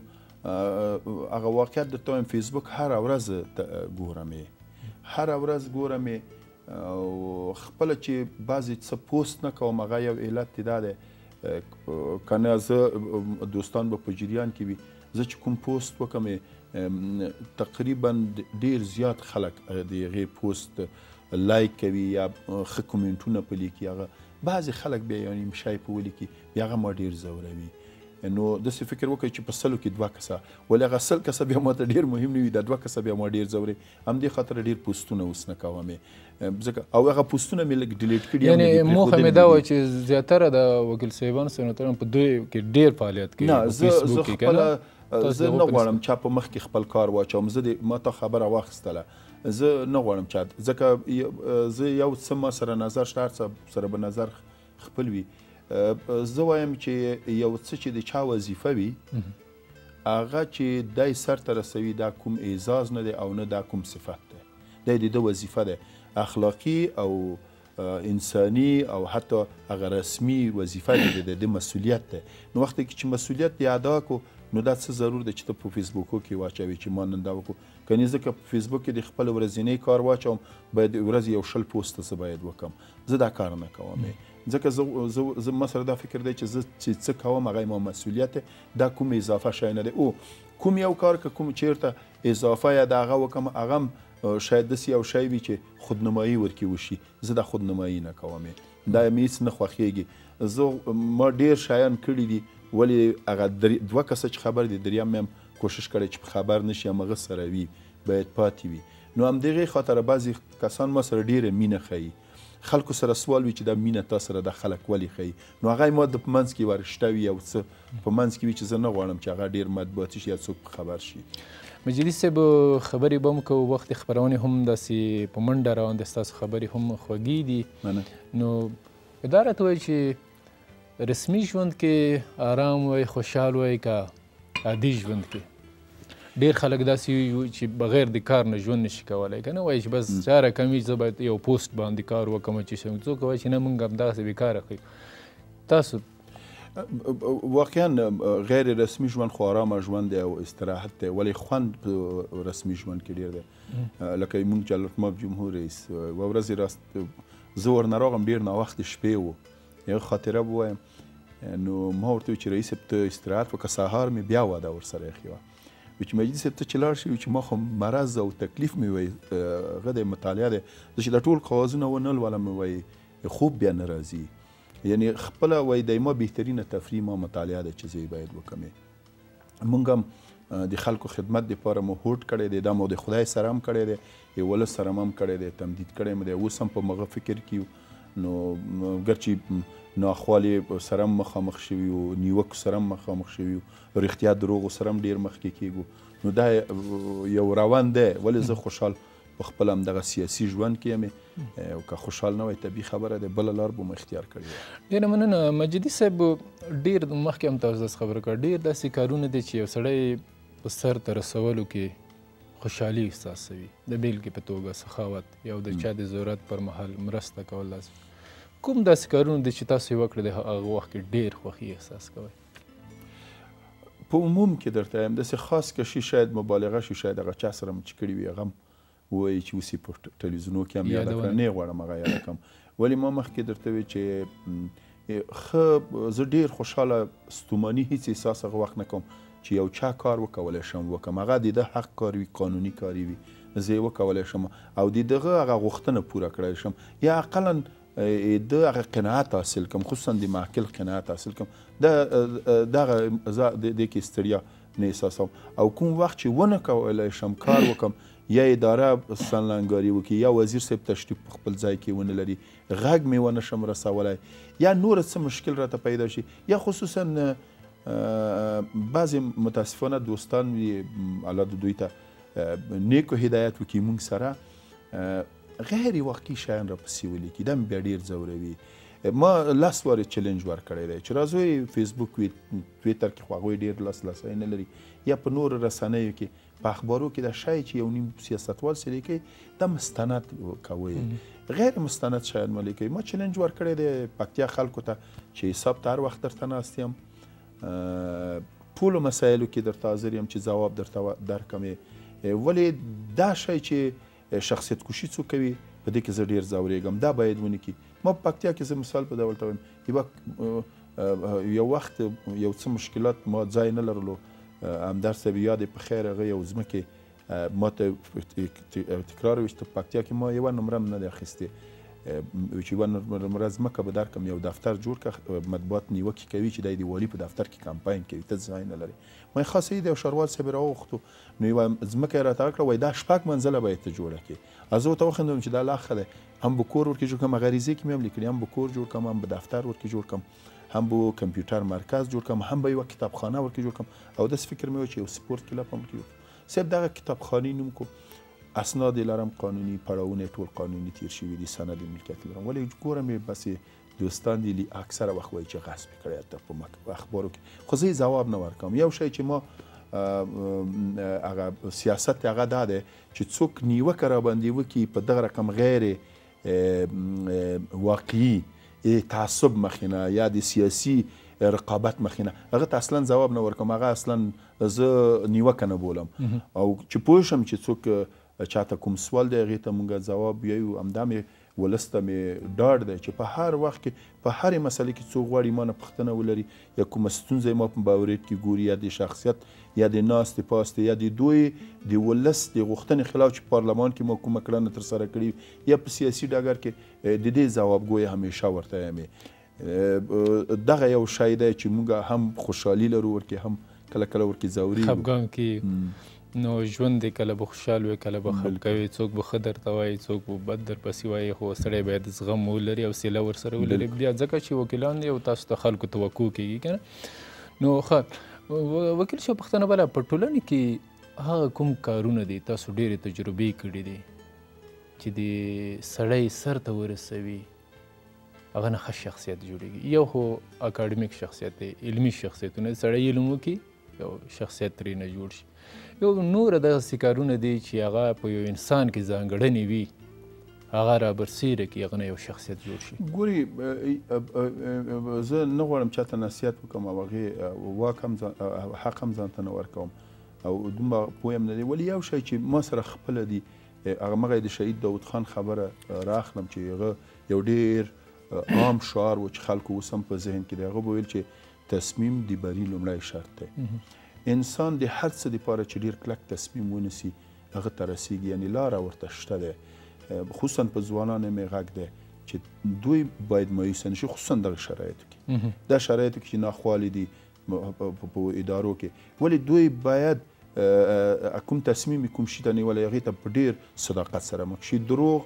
هغه واقعیت درته وایم فیسبوک هره ورځ ګورم یې هره ورځ ګورم یې او خپله چې بعضې څه پوسټ نه کوم هغه یو علت دا دی که نه زه دوستان به په جریان کې وي، زه چې کوم پوسټ وکړم تقریبا ډېر زیات خلک د هغې پوسټ لایک کوي یا ښه کومنټونه په لیکي. هغه بعضې خلک بیا یو نیم شی په ولیکي، بیا هغه ما ډېر ځوروي. نو داسې فکر وکړئ چې په سلو کې دوه کسه، ولې هغه سل کسه بیا ما ته ډېر مهم نه وي، دا دوه کسه بیا ما ډېر ځوري. همدې خاطره ډېر پوسټونه اوس نه کوم ځکه او هغه پوسټونه مې لږ ډیلیټ کړي. یعنې موخه مې دا وه چې زیاتره د وکیل صاحبانو سناتورانو په دوی کې ډېر فعالیت کوي. نه زه خپله زه نه غواړم چا په مخ کې خپل کار واچوم. زه د ما ته خبره واخیستله، زه نه غواړم چا، ځکه زه یو څه ما سره نظر شته، هر څه سره به نظر خپل وي. زه وایم چې یو څه چې د چا وظیفه وي هغه چې دی سر ته رسوي دا کوم اعزاز نه دی او نه دا کوم صفت دی، دی د ده وظیفه دی اخلاقي او انساني او حتی هغه رسمي وظیفه دی، د ده مسؤلیت دی. نو وخت کې چې مسؤلیت دی ادا کړو نو دا څه ضرور دی چې ته په فیسبوکو کې واچوي چې ما نن دا وکړو. کنې زه که په فیسبوک کې د خپل ورځنی کار واچوم باید ورځ یو شل پوسټه زه باید وکړم. زه دا کار نه کوم ځکه زه ما سره دا فکر دی چې زه چې څه کوم هغه ما مسؤلیت دی، دا کوم اضافه شی نه دی. او کوم یو کار که کوم چیرته اضافه یا د هغه وکړم هغه هم شاید داسې یو شی وي چې خودنمایي ورکې وشي، زه دا خودنمایي نه کوم، دا مې هېڅ نه خوښېږي. زه ما ډېر شیان کړي دي ولې هغه دوه کسه چې خبر دي دریم مې هم کوشش کړی چې خبر نشي همغه سره وي باید پاتې وي. نو همدغې خاطره بعضې کسان ما سره ډېره مینه ښیي، خلکو سره سوال وي چې دا مینه تا سره د خلک ولې ښیي. نو هغه ما د په منځ کې ورشته وي، یو څه په منځ کې وي چې زه نه غواړم چې هغه ډېر مطبوعاتي شي یا څوک خبر شي. مجلي صاحب خبرې به هم کوو، وخت خپرونې هم داسې په منډه روان دي، ستاسو خبرې هم خوږې دي. نو دا راته وایي چې رسمي ژوند کې آرام وای، خوشحال وای، که عادي ژوند کې ډېر خلک داسې وي چې بغیر د کار نه ژوند نشي کولی، که نه وایي چې بس چاره کمي زه باید یو پوسټ باندې کار وکړم چې څوک وایي چې نه موږ همدغسې بېکاره کوي. تاسو واقعا غیر رسمي ژوند خو آرامه ژوند دی او استراحت دی، ولې خوند په رسمي ژوند کې ډېر دی. لکه موږ چې الرحمن جمهور رئیس یوه ورځ راست زه ورنه راغلم ډېر ناوختې شپې و، یوه خاطره به وایم. نو ما ورته وویل چې رئیس صاحب ته استراحت وکړه، سهار مې بیا واده ورسره ایښې وه. وی چې مجلس صاحب ته چې لاړ شي چې ما خو مرض او تکلیف مې وایي هغه د مطالعه دی، زه چې دا ټول کاغذونه ونه لولم وایي خوب بیا نه راځي. یعنې خپله وایي د ما بهترینه تفریح ما مطالعه ده چې زه یې باید وکړم. موږ هم د خلکو خدمت دپاره مو هوډ کړی دی، دا مو د خدای سره هم کړی دی، ولس سره هم کړی دی، تمدید کړی مو دی، اوس هم په مغه فکر کې یو. نو ګرچې ناخوالې سره هم مخامخ شوي وو، نیوکو سره هم مخامخ شوي وو، رښتیا دروغو سره هم ډېر مخکې کېږو. نو دا یو روان دی، ولې زه خوشحال په خپل همدغه سیاسي ژوند کې یم. او که خوشحال نه وای طبیعي خبره ده، بله لار به مو اختیار کړې وه. ډېره مننه مجدي صاحب. ډېر مخکې هم تاسو داسې خبره کړه، ډېر داسې کارونه دي چې یو سړی په سر ته رسولو کې خوشحالي احساسوي د بیلګې په توګه سخاوت یا د چا د ضرورت پر مهال مرسته کول داسې کوم داسې کارونه دي چې تاسو یې وکړه د هغه وخت کې ډېر خوښي احساس کوئ؟ په عموم کې درته وایم داسې خاص که شي شاید مبالغه شي شاید هغه چا سره مو چې کړي وي هغه هم ووایي چې اوس یې په ټلویزیونو کې هم یاده کړه، نه یې غواړم هغه یاده کړم. ولې ما مخکې درته وی چې ښه زه ډېر خوشحاله ستوماني هېڅ احساس هغه وخت نه کوم چې یو چا کار وکولی شم وکړم، هغه د ده حق کار وي، قانوني کار وي، زه یې وکولی شم او د دغه هغه غوښتنه پوره کړی شم یا اقلا د هغه قناعت حاصل کړم، خصوصا د معقل قناعت حاصل کړم. د دغه زه د دې کې ستړیا نه احساسوم او کوم وخت چې ونه کولی شم کار وکړم یا اداره سنلنګاري وکړي یا وزیر صاحب تشریف په خپل ځای کې ونه لري، غږ مې ونه شم رسولی یا نور څه مشکل راته پیدا شي یا خصوصا بعضې متاسفانه دوستان وي الله د دوی ته نیکو هدایت وکړي موږ سره غیر واقعي شیان راپسې ولیکي، دا مې بیا ډېر ځوروي. ما لس وارې چلنج ورکړی دی چې راځئ فیسبوک وي ټویټر کې خو هغوی ډېر لاس لاسۍ نه لري یا په نورو رسنیو کې په اخبارو کې دا شی چې یو نیم سیاستوال څه لیکي دا مستند کوئ، غیر مستند شیان مه لیکئ. ما چلنج ورکړی دی پکتیا خلکو ته چې حساب ته هر وخت درته ناست یم، ټولو مسایلو کې درته حاضر یم چې ځواب درته درکړم. ولې دا شی چې شخصیت کشي څوک کوي په دې کې زه ډېر ځورېږم، دا باید ونه کړي. ما په پکتیا کې زه مثال په ډول ته وایم یو وخت یو څه مشکلات ما ځای نه لرلو، همدرد صاحب یاد په خیر هغه یو ځمکې ما ته تکرار ویشته په پکتیا کې ما یوه نمره هم نه دی اخیستې چې یوه نمره ځمکه به درکړم، یو دفتر جوړ کړه، مطبوعات نیوکې کوي چې دی د والي په دفتر کې کمپاین کوي، ته ځای نه لرې. ما یې خاصه د یو ښاروال صاحب راوغوښتو نو یوه ځمکه یې راته راکړه، وایي دا شپږ منزله باید ته جوړه کړې. زه ورته وخندم چې دا لا ښه دی، هم به کور ورکې جوړ کړم، غریزې کې مې هم لیکلي، هم به کور جوړ کړم، هم به دفتر ورکې جوړ کړم، هم به کمپیوټر مرکز جوړ کړم، هم به یوه کتابخانه ورکې جوړ کړم او داسې فکر مې و چې یو سپورت کلب هم ورکې جوړ کړم. صاحب دغه کتابخانې نوم کو اسناد یې لرم قانوني، پړاوونه ټول قانوني تیر شوي دي، سند ملکیت لرم، ولې ګورم یې بس دوستان دي اکثره وخت وایي چې غصب یې کړی ته په اخبارو کې، خو زه یې ځواب نه ورکوم. یو شی چې ما هغه سیاست هغه دا دی چې څوک نیوکه راباندې وکړي په دغه رقم غیر واقعي تعصب مخینه یا د سیاسي رقابت مخینه، هغه ته اصلا ځواب نه ورکوم، هغه اصلا زه نیوکه نه بولم او چې پوه شم چې څوک چاته کوم سوال دی هغې ته مونږ ځواب ویایو. همدا مې ولس ته مې ډاډ دی چې په هر وخت کې په هرې مسلې کې څوک غواړي ما نه پوښتنه ولري یا کومه ستونزه یې ما په باورید کې ګوري یا د شخصیت یا د ناستې پاستې یا د دوی د ولس د غوښتنې خلاف چې پارلمان کې ما کومه کړنه ترسره کړي یا په سیاسي ډګر کې د دې ځوابګوی همیشه ورته یمې. دغه یو شی دی چې موږ هم خوشحالي لرو ورکې هم کله کله ورکې ځورېږو. خفګان کې نو ژوند دی کله به خوشحال وي کله به خفګوي، څوک به ښه درته وایي څوک به بد درپسې وایي، خو سړی باید زغم ولري او حوصله ورسره ولري، بیا ځکه چې وکیلان دي او تاسو ته خلکو توقع کېږي که نه. نو ښه وکیل صاحب پوښتنه بله په ټولنې کې هغه کوم کارونه دي تاسو ډېرې تجربې کړي دي چې د سړی سر ته ورسوي هغه نه ښه شخصیت جوړېږي؟ یو خو اکاډمیک شخصیت دی، علمي شخصیتونه، سړی علم وکړي یو شخصیت ترې نه جوړ شي. یو نور داسې کارونه دي چې هغه په یو انسان کې ځانګړنې وي هغه رابرسېره کړي هغه نه یو شخصیت جوړ شي. ګوري زه نه غواړم چاته نصیحت وکړم او هغې واک هم حق هم ځان ته نه ورکوم او دومره پوه یم نه دی. ولې یو شی چې ما سره خپله دي هغه مغه د شهید داود خان خبره راخلم چې هغه یو ډېر عام شعار و چې خلکو اوس هم په ذهن کې دی. هغه به ویل چې تصمیم د بري لومړی شرط دی. انسان د هر څه دپاره چې ډېر کلک تصمیم ونیسي هغه ته رسیږي، یعنې لاره ورته شته دی. خصوصا په ځوانانو مې غږ دی چې دوی باید مایوسه نه شي، خصوصا دغه شرایطو کې دا شرایطو کې چې ناخوالې دي په ادارو کې، ولې دوی باید کوم تصمیم کوم شي ته نیولی هغې ته په ډېر صداقت سره مخ شي. دروغ،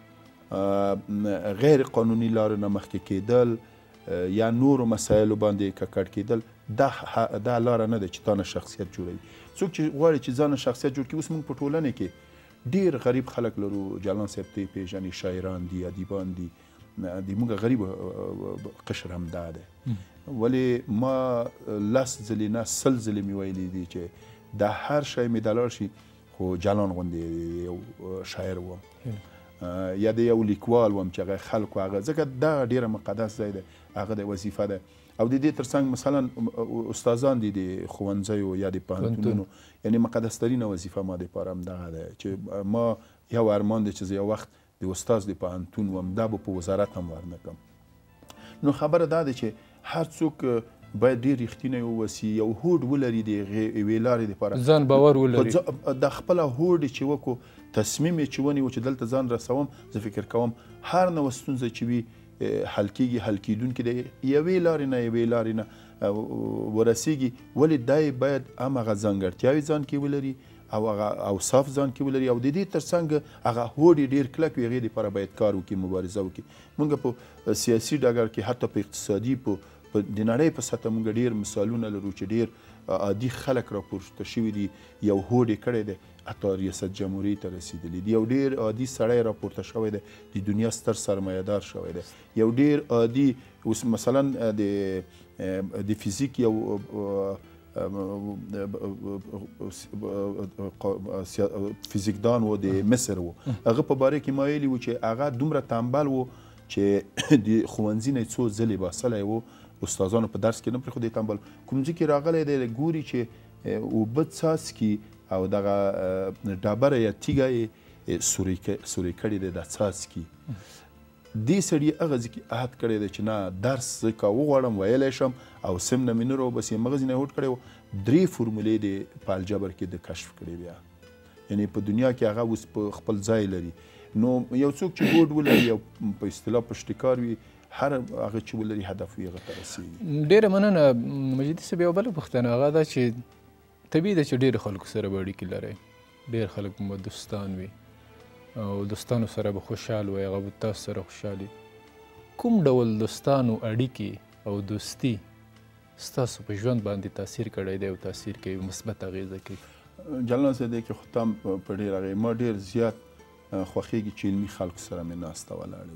غیر قانوني لارو نه مخکې کېدل یا نورو مسایلو باندې ککړ کېدل دا دا لاره نه ده چې تا نه شخصیت جوړوي. څوک چې غواړي چې ځان شخصیت جوړ کړي، اوس موږ په ټولنې کې ډېر غریب خلک لرو، جلان صاحب ته یې پېژني، شاعران دي، ادیبان دي، د موږ غریب قشر هم دا دی. ولې ما لس ځلې نه سل ځلې مې ویلي دي چې دا هر شی مې د لاړ شي خو جلان غوندې یو شاعر وم یا د یو لیکوال وم چې هغه خلکو هغه ځکه دغه ډېره مقدس ځای دی هغه د وظیفه ده او د دې ترڅنګ مثلا استادان دي د ښوونځیو یا د پوهنتونونو یعنی مقدس ترینه وظیفه ما دپاره همدغه ده چې ما یو ارمان دی چې زه یو وخت د استاد د پوهنتون وم دا به په وزارت هم ورنه کړم نو خبره دا ده چې هر څوک باید ډېر رښتینی واوسي یو هوډ ولري د یوې لارې دپاره ځان باور ولري د خپله هوډ چې وکړو تصمیم یې چې ونیو چې دلته ځان رسوم زه فکر کوم هر نوه ستونزه چې وي حل کېږي حل کېدونکې دی یوې لارې نه یوې لارې نه ورسېږي ولې دا یې باید همهغه ځانګړتیاوې ځان کې ولري او هغه اوصاف ځان کې ولري او د دې ترڅنګ هغه هوډ یې ډېر کلک وي هغې دپاره باید کار وکړي مبارزه وکړي موږ په سیاسي ډګر کې حتی په اقتصادي په د نړۍ په سطحه موږ ډېر مثالونه لرو چې ډېر عادي خلک راپورته شوي دي یو هوډ یې کړی دی حتی ریاست جمهوري ته رسېدلی دی یو ډېر عادي سړی راپورته شوی دی د دنیا ستر سرمایهدار شوی دی یو ډېر عادي اوس مثلا د د فیزیک یو فیزیکدان و د مصر و هغه په باره کې ما ویلي و چې هغه دومره تنبل و چې د ښوونځي نه څو ځلې باسلی و استادانو په درس کې نه پرېښود دی تنبل کوم ځای کې راغلی دی ګوري چې اوبه څاڅکي او دغه ډبره یا تیږه یې سورۍ کړې دی دا څاڅکي دې سړي هغه ځای کې عهد کړی دی چې نه درس زه که وغواړم ویلی شم او سم نه مې نه راوبسي مغز نه یې هوډ کړی و درې فورمولې دې په الجبر کې د کشف کړې بیا یعنی په دنیا کې هغه اوس په خپل ځای لري نو یو څوک چې هوډ ولري او په اصطلاح پشتکار وي هر هغه چې ولري هدف وي هغه ته رسېږي ډېره مننه مجیدي صاحب یوه بله پوښتنه هغه ده چې طبیعي ده چې ډېرو خلکو سره به اړیکې لرئ ډېر خلک به دوستان وي او دوستانو سره به خوشحال وي هغه به تاسو سره خوشحال وي کوم ډول دوستانو اړیکې او دوستي ستاسو په ژوند باندې تاثیر کړی دی او تاثیر کوي مثبت اغېزه کوي جلان صاحب دی کې خو تم په ډېر هغې ما ډېر زیات خوښېږي چې علمي خلکو سره مې ناسته ولاړه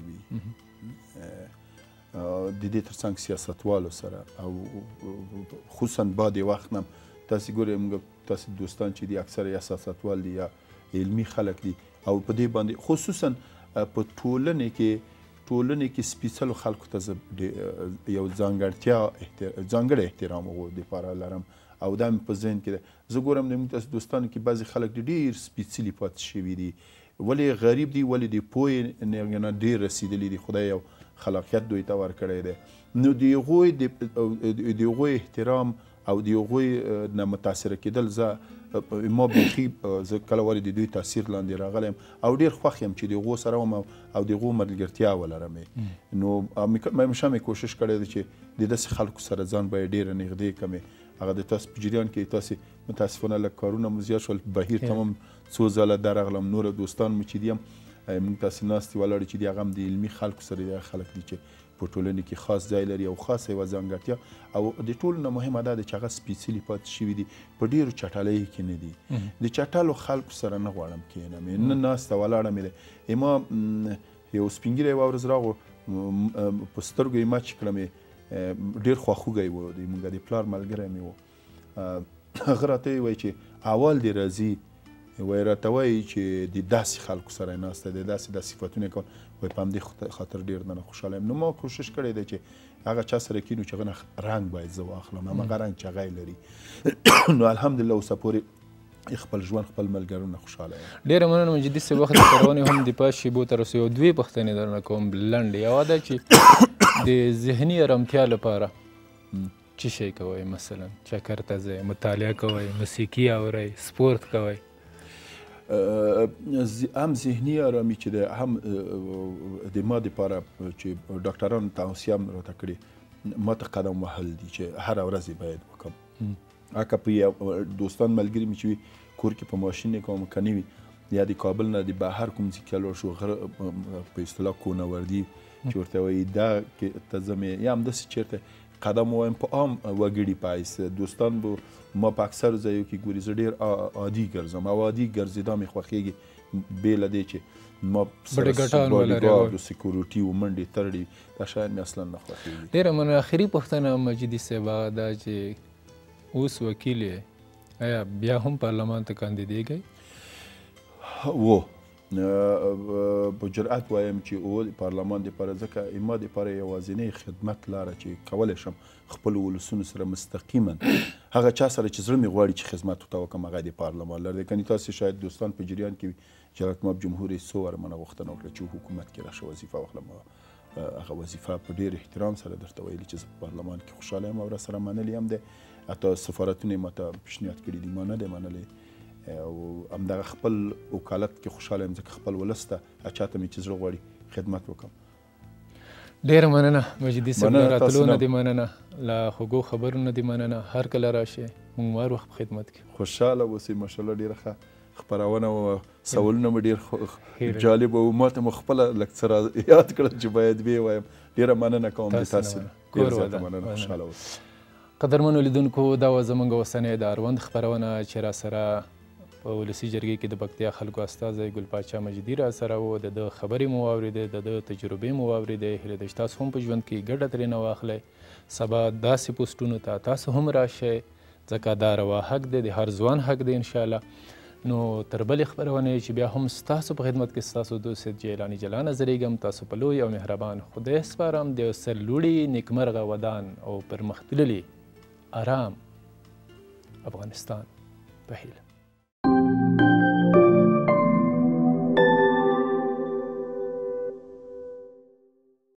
وي د دې ترڅنګ سیاستوالو سره او خصوصا بعد وخت نه تاسې ګورئ موږ تاسې دوستان چې دي اکثره یا سیاستوال دي یا علمي خلک دي او په دې باندې خصوصا په ټولنې کې ټولنې کې سپېڅلو خلکو ته زه یو ځانګړتیا ځانګړی احترام هغو دپاره لرم او دا مې په ذهن کې ده زه ګورم د موږ تاسې دوستانو کې بعضې خلک ډېر سپېڅلي پاتې شوي دي ولې غریب دي ولې د پوهې نه ډېر رسېدلي دي خدای یو خلاقیت دوی ته ورکړی دی نو د هغوی د هغوی احترام او د هغوی نه متاثره کېدل زه ما بیخي زه کله ولې د دوی تاثیر لاندې راغلی یم او ډېر خوښ یم چې د هغو سره وم او د هغو ملګرتیا ولرم نو همیشه مې کوشش کړی دی چې د داسې خلکو سره ځان باید ډېره نږدې کړمې هغه د تاسو په جریان کې تاسې متاسفانه لږ کارونه مو زیات شول بهیر ته هم څو ځله درغلم نوره دوستان مو چې دي هم موږ تاسې ناستې ولاړې چې دي هغه هم د علمي خلکو سره دي خلک دي چې په ټولنې کې خاص ځای لري او خاصه یوه ځانګړتیا او د ټولو نه مهمه دا ده چې هغه سپېڅلي پاتې شوي دي په ډېرو چټلیو کې نه دي د چټلو خلکو سره نه غواړم کښېنم نه ناسته ولاړه مې ده ما یو سپین ږیری یوه ورځ راغو په سترګو یې مچ کړم ډېر خواخوږی و د موږ د پلار ملګری مې و هغه راته یې وایي چې اول دې راځي وایي راته وایي چې د داسې خلکو سره یې ناسته دی داسې دا صفتونه یې کول وایي په همدې خاطر ډېر نه خوشحاله یم نو ما کوشش کړی دی چې هغه چا سره کینو چې هغه نه رنګ باید زه واخلم همغه رنګ چې هغه لري نو الحمدلله اوسه پورې خپل ژوند خپل ملګرونه خوشحاله یم ډېره مننه مجیدي صاحب وخت د کارونې هم د پاس شیبو ته رسوي او دوې پوښتنې درنه کوم لنډې یوه ده چې د ذهني ارامتیا لپاره څه شی کوئ مثلا چکر ته ځئ مطالعه کوئ موسیقي اورئ سپورت کوئ هم ذهني ارامي چې ده هم د ما دپاره چې ډاکټرانو توصیه هم راته کړې ما ته قدم وهل دي چې هره ورځ یې باید وکړم هکه په یو دوستان ملګري مې چې وي کور کې په ماشین یې کوم که نه وي یا د کابل نه د بهر کوم ځای کې لاړ شو غره په اصطلاح کونوردي چې ورته وایي دا کې ته ځم یا همداسې چېرته قدم ووایم په عام وګړي په حیث دوستان به ما په اکثرو ځایو کې ګوري زه ډېر عادي ګرځم او عادي ګرځېدا مې خوښېږي بې له دې چې ما باډیګارد و سکیورټي و منډې ترړې دا شیان مې اصلا نه خوښېږي ډېره مننه اخري پوښتنه مجیدي صاحب هغه دا چې اوس وکیل یې آیا بیا هم پارلمان ته کاندیدېږئ و په جرأت وایم چې او د پارلمان دپاره ځکه ما دپاره یوازینۍ خدمت لاره چې کولی شم خپلو ولسونو سره مستقیما هغه چا سره چې زړه مې غواړي چې خدمت ورته وکړم هغه د پارلمان لاره دی. کنې تاسې شاید دوستان په جریان کې وي جلالت مآب جمهور رئیس څو واره منه غوښتنه وکړه چې حکومت کې راشه وظیفه واخلم. هغه وظیفه په ډېر احترام سره درته ویلي چې زه په پارلمان کې خوشحاله یم او راسره منلي هم دی. حتی سفارتونه یې ماته پیشنهاد کړي دي، ما نه دی منلی او همدغه خپل وکالت کې خوشحاله یم ځکه خپل ولس ته هر چاته مې چې زړه غواړي خدمت وکړم. ډېره مننه مجیدي صاحب، له راتلو نه دې مننه، له خوږو خبرو نه دې مننه. هر کله راشئ، موږ هر وخت په خدمت کې. خوشحاله اوسئ. ماشاءالله ډېره ښه خپرونه وه، سوالونه مو ډېر جالب وو، ما ته مو خپله لږ څه را یاد کړل چې باید ویې وایم. ډېره مننه کوم د تاسو نه، ډېره زیاته مننه. خوشحاله اوسئ. قدرمنو لیدونکو، دا وه زموږ اوسنۍ د اړوند خپرونه چې راسره په ولسي جرګې کې د پکتیا خلکو استازی ګل پاچا مجیدي راسره و. د ده خبرې مو واورېدې، د ده تجربې مو واورېدې. هیله ده چې تاسو هم په ژوند کې ګټه ترېنه واخلئ. سبا داسې پوسټونو ته تاسو هم راشئ ځکه دا روا حق دی، د هر ځوان حق دی انشاءالله. نو تر بلې خپرونې چې بیا هم ستاسو په خدمت کې ستاسو دوست سید جیلاني جلان حاضرېږم. تاسو په لوی او مهربان خدای سپارم. د یو سرلوړي نیکمرغه ودان او پرمختللي آرام افغانستان په هیله.